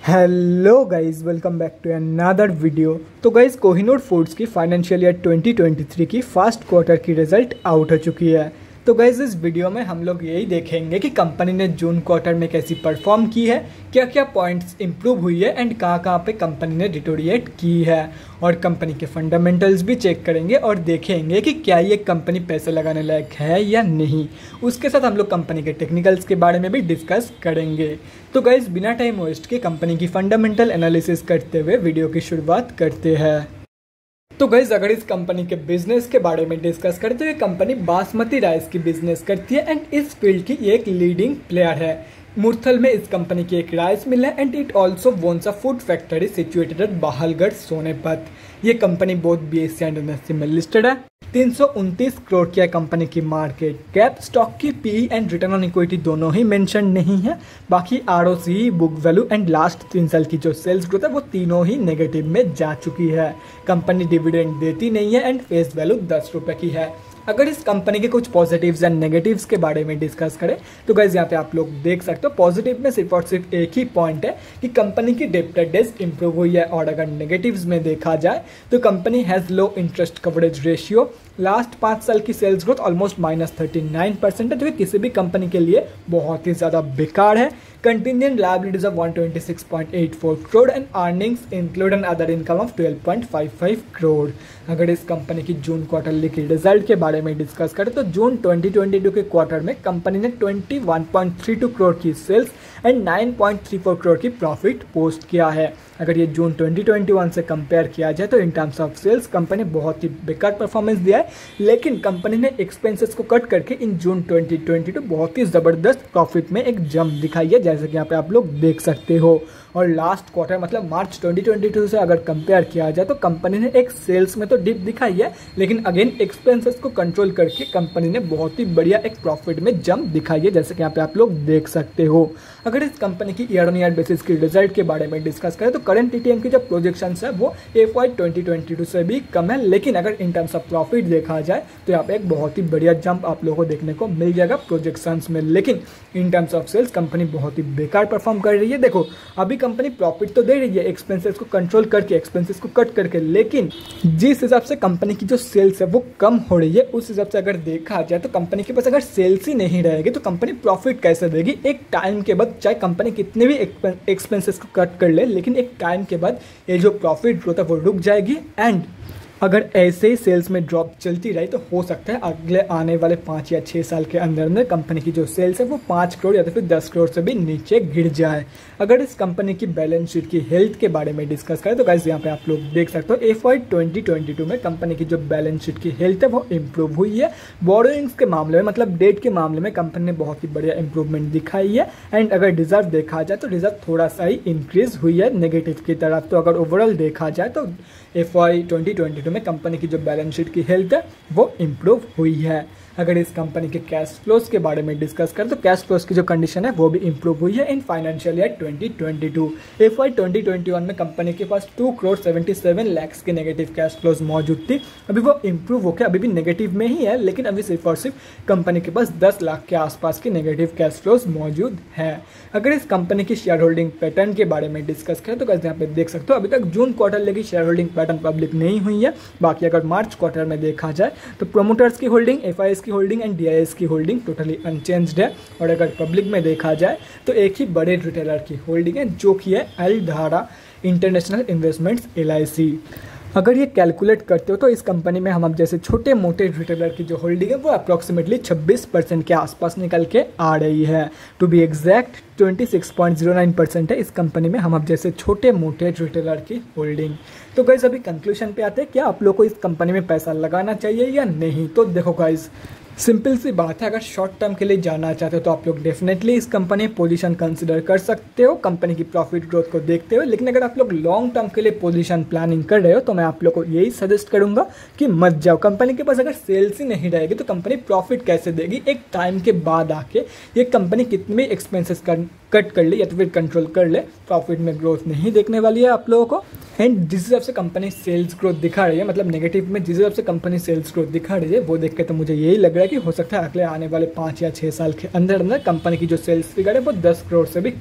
Hello guys, welcome back to another video. तो guys, Kohinoor foods की financial year 2023 की first quarter की result out हो चुकी है। तो गाइस, इस वीडियो में हम लोग यही देखेंगे कि कंपनी ने जून क्वार्टर में कैसी परफॉर्म की है, क्या क्या पॉइंट्स इंप्रूव हुई है एंड कहाँ पे कंपनी ने डिटोरिएट की है, और कंपनी के फंडामेंटल्स भी चेक करेंगे और देखेंगे कि क्या ये कंपनी पैसे लगाने लायक है या नहीं। उसके साथ हम लोग कंपनी के टेक्निकल्स के बारे में भी डिस्कस करेंगे। तो गाइस, बिना टाइम वेस्ट के कंपनी की फंडामेंटल एनालिसिस करते हुए वीडियो की शुरुआत करते हैं। तो गाइस, अगर इस कंपनी के बिजनेस के बारे में डिस्कस करते हुए, कंपनी बासमती राइस की बिजनेस करती है एंड इस फील्ड की एक लीडिंग प्लेयर है। मुरथल में इस कंपनी की एक राइस मिल है and it also owns a food factory situated at Bahalgarh Sonepat. ये कंपनी बहुत बीएसई एंड एनएसई में लिस्टेड है। 329 करोड़ की है कंपनी की मार्केट कैप। स्टॉक की PE and return on equity दोनों ही मेंशन नहीं है। बाकी ROC, book value and last 3 साल की जो सेल्स ग्रोथ है वो तीनों ही नेगेटिव में जा चुकी है। कंपनी डिविडेंड देती नहीं है एंड फेस वैल्यू 10 रुपये की है। अगर इस कंपनी के कुछ पॉजिटिव्स एंड नेगेटिव्स के बारे में डिस्कस करें तो गाइस, यहाँ पे आप लोग देख सकते हो पॉजिटिव में सिर्फ और सिर्फ एक ही पॉइंट है कि कंपनी की डेब्टर डेज इंप्रूव हुई है। और अगर नेगेटिव्स में देखा जाए तो company has low interest coverage ratio. Last 5 साल की सेल्स ग्रोथ ऑलमोस्ट -39% है, जो कि किसी भी कंपनी के लिए बहुत ही ज़्यादा बेकार है। Contingent liabilities of 126.84 crore and earnings include and other income of 12.55 crore. अगर इस कंपनी की जून क्वार्टरली की रिजल्ट के बारे में डिस्कस करें तो जून 2022 के क्वार्टर में कंपनी ने 21.32 करोड़ की सेल्स एंड 9.34 करोड़ की प्रॉफिट पोस्ट किया है। अगर ये जून 2021 से कंपेयर किया जाए तो in terms of sales company बहुत ही बेकार परफॉर्मेंस दिया है, लेकिन कंपनी ने एक्सपेंसेस को कट करके इन जून 2022 बहुत ही ज़बरदस्त प्रॉफिट में एक जंप दिखाई है, जैसे कि यहाँ पे आप लोग देख सकते हो। और लास्ट क्वार्टर मतलब मार्च 2022 से अगर कंपेयर किया जाए तो कंपनी ने एक सेल्स में तो डिप दिखाई है, लेकिन अगेन एक्सपेंसेस को कंट्रोल करके कंपनी ने बहुत ही बढ़िया एक प्रॉफिट में जंप दिखाई है, जैसे कि यहाँ पे आप लोग देख सकते हो। अगर इस कंपनी की ईयर ऑन ईयर बेसिस की रिजल्ट के बारे में डिस्कस करें तो करंट टीटीएम की जो प्रोजेक्शंस है वो FY 2022 से भी कम है, लेकिन अगर इन टर्म्स ऑफ प्रॉफिट देखा जाए तो यहाँ पे एक बहुत ही बढ़िया जंप आप लोगों को देखने को मिल जाएगा प्रोजेक्शंस में। लेकिन in terms of sales company बहुत ही बेकार परफॉर्म कर रही है। देखो, अभी कंपनी प्रॉफिट तो दे रही है एक्सपेंसेस को कंट्रोल करके, एक्सपेंसेस को कट करके, लेकिन जिस हिसाब से कंपनी की जो सेल्स है वो कम हो रही है, उस हिसाब से अगर देखा जाए तो कंपनी के पास अगर सेल्स ही नहीं रहेगी तो कंपनी प्रॉफिट कैसे देगी। एक टाइम के बाद चाहे कंपनी कितने भी एक्सपेंसेस को कट कर ले, लेकिन एक टाइम के बाद ये जो प्रॉफिट ग्रोथ है वो रुक जाएगी। एंड अगर ऐसे ही सेल्स में ड्रॉप चलती रही तो हो सकता है अगले आने वाले 5 या 6 साल के अंदर में कंपनी की जो सेल्स है वो 5 करोड़ या तो फिर 10 करोड़ से भी नीचे गिर जाए। अगर इस कंपनी की बैलेंस शीट की हेल्थ के बारे में डिस्कस करें तो गाइस, यहाँ पे आप लोग देख सकते हो FY 2022 में कंपनी की जो बैलेंस शीट की हेल्थ है वो इम्प्रूव हुई है। बोरोइंग्स के मामले में मतलब डेट के मामले में कंपनी ने बहुत ही बढ़िया इंप्रूवमेंट दिखाई है। एंड अगर रिजर्व देखा जाए तो रिजर्व थोड़ा सा ही इंक्रीज हुई है नेगेटिव की तरफ। तो अगर ओवरऑल देखा जाए तो FY 2022 में कंपनी की जो बैलेंस शीट की हेल्थ है वो इम्प्रूव हुई है। अगर इस कंपनी के कैश फ्लोज के बारे में डिस्कस करें तो कैश फ्लोज की जो कंडीशन है वो भी इम्प्रूव हुई है इन फाइनेंशियल ईयर 2022। FY 2021 में कंपनी के पास 2 करोड़ 77 लाख के नेगेटिव कैश फ्लोज मौजूद थी। अभी वो इम्प्रूव होकर अभी भी नेगेटिव में ही है, लेकिन अभी सिर्फ और सिर्फ कंपनी के पास 10 लाख के आसपास की नेगेटिव कैश फ्लोज मौजूद है। अगर इस कंपनी की शेयर होल्डिंग पैटर्न के बारे में डिस्कस करें तो यहाँ पे देख सकते हो अभी तक जून क्वार्टर लगी शेयर होल्डिंग पैटर्न पब्लिक नहीं हुई है। बाकी अगर मार्च क्वार्टर में देखा जाए तो प्रोमोटर्स की होल्डिंग, FIS की होल्डिंग एंड DIS की होल्डिंग टोटली अनचेंज्ड है। और अगर पब्लिक में देखा जाए तो एक ही बड़े रिटेलर की होल्डिंग है, जो कि है एल्धारा इंटरनेशनल इन्वेस्टमेंट्स LIC। अगर ये कैलकुलेट करते हो तो इस कंपनी में हम अब जैसे छोटे मोटे रिटेलर की जो होल्डिंग है वो अप्रॉक्सीमेटली 26% के आसपास निकल के आ रही है। टू बी एग्जैक्ट 26.09% है इस कंपनी में हम अब जैसे छोटे मोटे रिटेलर की होल्डिंग। तो गाइस, अभी कंक्लूजन पे आते हैं, क्या आप लोग को इस कंपनी में पैसा लगाना चाहिए या नहीं। तो देखो गाइस, सिंपल सी बात है, अगर शॉर्ट टर्म के लिए जाना चाहते हो तो आप लोग डेफिनेटली इस कंपनी पोजीशन कंसिडर कर सकते हो कंपनी की प्रॉफिट ग्रोथ को देखते हुए। लेकिन अगर आप लोग लॉन्ग टर्म के लिए पोजीशन प्लानिंग कर रहे हो तो मैं आप लोग को यही सजेस्ट करूंगा कि मत जाओ। कंपनी के पास अगर सेल्स ही नहीं रहेगी तो कंपनी प्रॉफिट कैसे देगी। एक टाइम के बाद आके ये कंपनी कितने भी एक्सपेंसेस कट कर ले या तो फिर कंट्रोल कर ले, प्रॉफिट में ग्रोथ नहीं देखने वाली है आप लोगों को। एंड जिस हिसाब से कंपनी सेल्स ग्रोथ दिखा रही है, मतलब नेगेटिव में जिस हिसाब से कंपनी सेल्स ग्रोथ दिखा रही है वो देख के तो मुझे यही लग रहा है कि हो सकता है अगले आने वाले 5 या 6 साल के अंदर अंदर कंपनी की जो सेल्स फिगर है वो 10 करोड़ से भी कम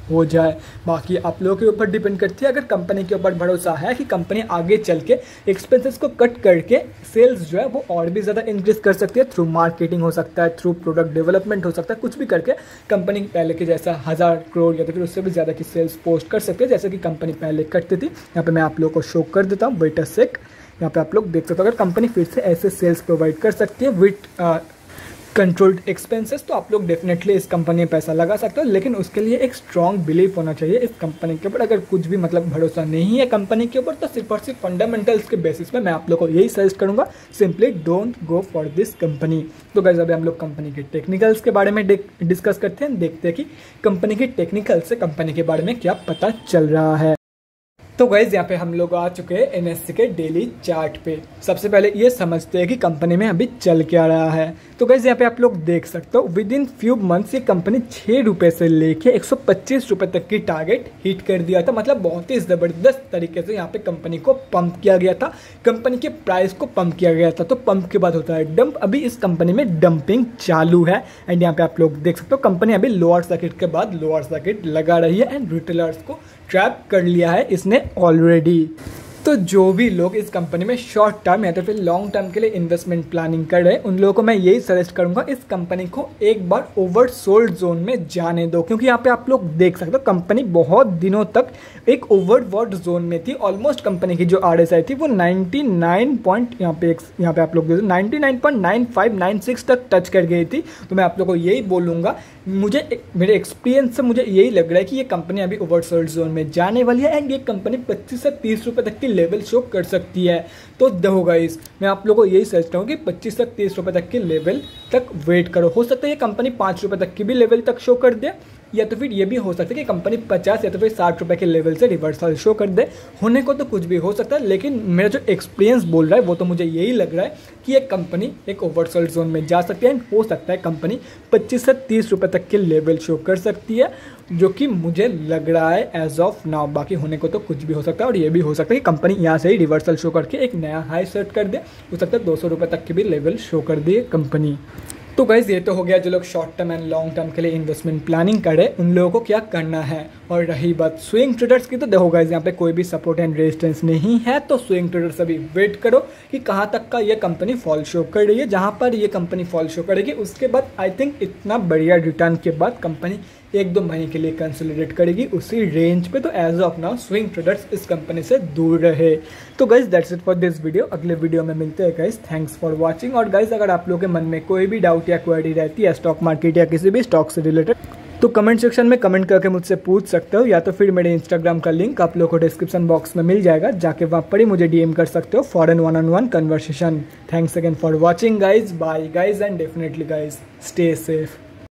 हो जाए। बाकी आप लोगों के ऊपर डिपेंड करती है। अगर कंपनी के ऊपर भरोसा है कि कंपनी आगे चल के एक्सपेंसेस को कट करके सेल्स जो है वो और भी ज़्यादा इंक्रीज कर सकती है, थ्रू मार्केटिंग हो सकता है, थ्रू प्रोडक्ट डेवलपमेंट हो सकता है, कुछ भी करके कंपनी पहले के जैसा 1000 करोड़ या तो फिर उससे भी ज़्यादा की सेल्स पोस्ट कर सकते हैं, जैसे कि कंपनी पहले करती थी। यहाँ पे मैं आप लोगों को शो कर देता हूँ, वेट अ सेक। यहाँ पे आप लोग देख सकते हो अगर कंपनी फिर से ऐसे सेल्स प्रोवाइड कर सकती है विथ कंट्रोल्ड एक्सपेंसेस, तो आप लोग डेफिनेटली इस कंपनी में पैसा लगा सकते हो। लेकिन उसके लिए एक स्ट्रॉन्ग बिलीफ होना चाहिए इस कंपनी के ऊपर। अगर कुछ भी मतलब भरोसा नहीं है कंपनी के ऊपर, तो सिर्फ और सिर्फ फंडामेंटल्स के बेसिस पे मैं आप लोग को यही सजेस्ट करूंगा, simply don't go for this company. तो गाइस अभी हम लोग कंपनी के टेक्निकल्स के बारे में डिस्कस करते हैं, देखते हैं कि कंपनी के टेक्निकल से कंपनी के बारे में क्या पता चल रहा है। तो गाइस यहाँ पे हम लोग आ चुके हैं एनएससी के डेली चार्ट पे। सबसे पहले ये समझते हैं कि कंपनी में अभी चल क्या रहा है। तो गाइस यहाँ पे आप लोग देख सकते हो विद इन फ्यू मंथ्स ये कंपनी 6 रुपये से लेके 125 रुपये तक की टारगेट हिट कर दिया था। मतलब बहुत ही ज़बरदस्त तरीके से यहाँ पे कंपनी को पंप किया गया था, कंपनी के प्राइस को पंप किया गया था। तो पंप के बाद होता है डंप। अभी इस कंपनी में डंपिंग चालू है एंड यहाँ पे आप लोग देख सकते हो कंपनी अभी लोअर सर्किट के बाद लोअर सर्किट लगा रही है एंड रिटेलर्स को ट्रैप कर लिया है इसने ऑलरेडी। तो जो भी लोग इस कंपनी में शॉर्ट टर्म या तो फिर लॉन्ग टर्म के लिए इन्वेस्टमेंट प्लानिंग कर रहे हैं, उन लोगों को मैं यही सजेस्ट करूंगा इस कंपनी को एक बार ओवर सोल्ड जोन में जाने दो। क्योंकि यहाँ पे आप लोग देख सकते हो कंपनी बहुत दिनों तक एक ओवरबॉट जोन में थी। ऑलमोस्ट कंपनी की जो RSI थी वो 99 पॉइंट यहाँ पे आप लोग 99.9596 तक टच कर गई थी। तो मैं आप लोग को यही बोलूँगा, मेरे एक्सपीरियंस से मुझे यही लग रहा है कि ये कंपनी अभी ओवरसोल्ड जोन में जाने वाली है एंड ये कंपनी 25 से 30 रुपये तक की लेवल शो कर सकती है। तो देखो गाइस मैं आप लोगों को यही सजेस्ट हूँ कि 25 से 30 रुपये तक की लेवल तक वेट करो। हो सकता है ये कंपनी 5 रुपये तक की भी लेवल तक शो कर दे, या तो फिर ये भी हो सकता है कि कंपनी 50 या तो फिर 60 रुपये के लेवल से रिवर्सल शो कर दे। होने को तो कुछ भी हो सकता है, लेकिन मेरा जो एक्सपीरियंस बोल रहा है वो तो मुझे यही लग रहा है कि ये कंपनी एक ओवरसोल्ड जोन में जा सकती है। हो सकता है कंपनी 25 से 30 रुपये तक के लेवल शो कर सकती है, जो कि मुझे लग रहा है एज ऑफ नाउ। बाकी होने को तो कुछ भी हो सकता है और ये भी हो सकता है कि कंपनी यहाँ से ही रिवर्सल शो करके एक नया हाई सेट कर दे। हो सकता है 200 रुपये तक की भी लेवल शो कर दे कंपनी। तो गाइज ये तो हो गया जो लोग short term and long term के लिए इन्वेस्टमेंट प्लानिंग करें उन लोगों को क्या करना है। और रही बात स्विंग ट्रेडर्स की, तो देखो गाइज यहाँ पे कोई भी सपोर्ट एंड रेजिस्टेंस नहीं है। तो स्विंग ट्रेडर्स अभी वेट करो कि कहाँ तक का ये कंपनी फॉल शो कर रही है। जहाँ पर ये कंपनी फॉल शो करेगी उसके बाद आई थिंक इतना बढ़िया रिटर्न के बाद कंपनी 1-2 महीने के लिए कंसोलिडेट करेगी उसी रेंज पे। तो as of now swing traders इस कंपनी से दूर रहे। तो guys that's it for this video. अगले वीडियो में मिलते हैं गाइज। Thanks for watching. और गाइज अगर आप लोगों के मन में कोई भी डाउट या क्वेरी रहती है स्टॉक मार्केट या किसी भी स्टॉक से रिलेटेड, तो कमेंट सेक्शन में कमेंट करके मुझसे पूछ सकते हो, या तो फिर मेरे इंस्टाग्राम का लिंक आप लोगों को डिस्क्रिप्शन बॉक्स में मिल जाएगा, जाके वहाँ पर ही मुझे DM कर सकते हो for an 1-on-1 conversation. Thanks again for watching guys. Bye guys and definitely guys stay safe.